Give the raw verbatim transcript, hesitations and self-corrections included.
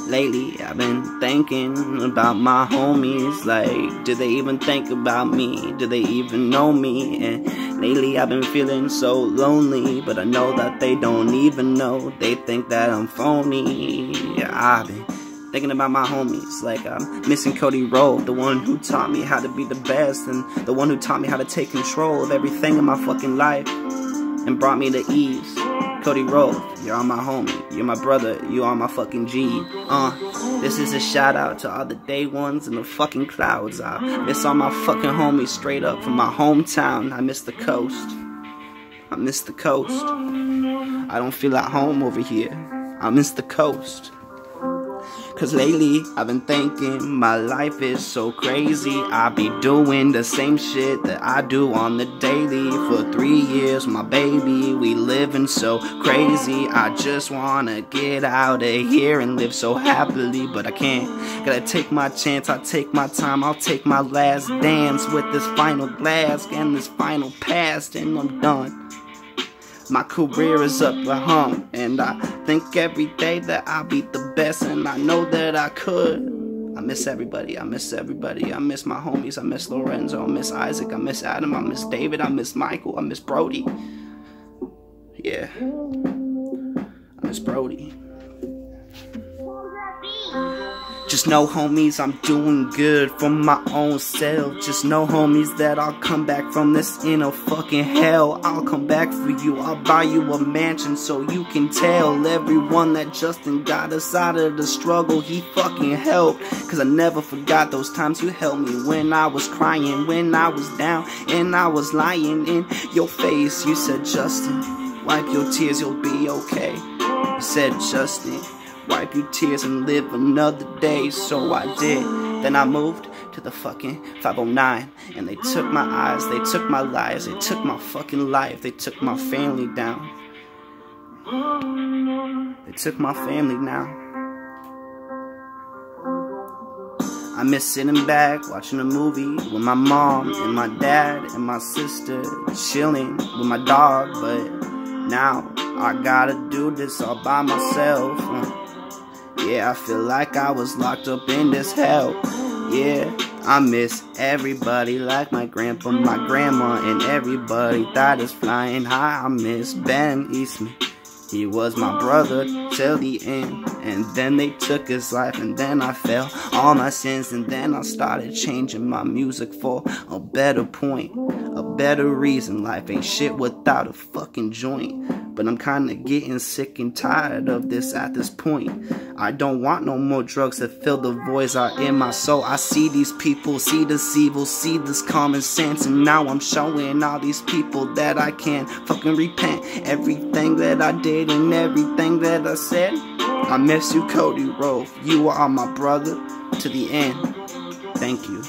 lately I've been thinking about my homies. Like, do they even think about me? Do they even know me? And lately I've been feeling so lonely, but I know that they don't even know. They think that I'm phony. Yeah, I've been thinking about my homies, like I'm missing Cody Rove, the one who taught me how to be the best, and the one who taught me how to take control of everything in my fucking life and brought me to ease. Cody Rove, you're all my homie, you're my brother, you are my fucking G. Uh, this is a shout out to all the day ones in the fucking clouds. I miss all my fucking homies straight up from my hometown. I miss the coast. I miss the coast. I don't feel at home over here. I miss the coast. Cause lately I've been thinking my life is so crazy. I be doing the same shit that I do on the daily. For three years, my baby, we living so crazy. I just wanna get out of here and live so happily, but I can't. Gotta take my chance, I'll take my time, I'll take my last dance with this final glass and this final pass, and I'm done. My career is up a hump, and I think every day that I'll be the best, and I know that I could. I miss everybody, I miss everybody. I miss my homies, I miss Lorenzo, I miss Isaac, I miss Adam, I miss David, I miss Michael, I miss Brody. Yeah, I miss Brody. Just know, homies, I'm doing good for my own self. Just know, homies, that I'll come back from this in a fucking hell. I'll come back for you, I'll buy you a mansion so you can tell everyone that Justin got us out of the struggle. He fucking helped, cause I never forgot those times you held me when I was crying, when I was down, and I was lying in your face. You said, Justin, wipe your tears, you'll be okay. You said, Justin, wipe your tears and live another day. So I did. Then I moved to the fucking five oh nine, and they took my eyes, they took my lives, they took my fucking life, they took my family down. They took my family now. I miss sitting back, watching a movie with my mom and my dad and my sister, chilling with my dog, but now I gotta do this all by myself. uh, Yeah, I feel like I was locked up in this hell. Yeah, I miss everybody like my grandpa, my grandma, and everybody that is flying high. I miss Ben Eastman. He was my brother till the end, and then they took his life, and then I fell all my sins, and then I started changing my music for a better point, a better reason. Life ain't shit without a fucking joint, but I'm kinda getting sick and tired of this at this point. I don't want no more drugs to fill the voids out in my soul. I see these people, see this evil, see this common sense, and now I'm showing all these people that I can't fucking repent. Everything that I did and everything that I said. I miss you, Cody Rove. You are my brother to the end. Thank you.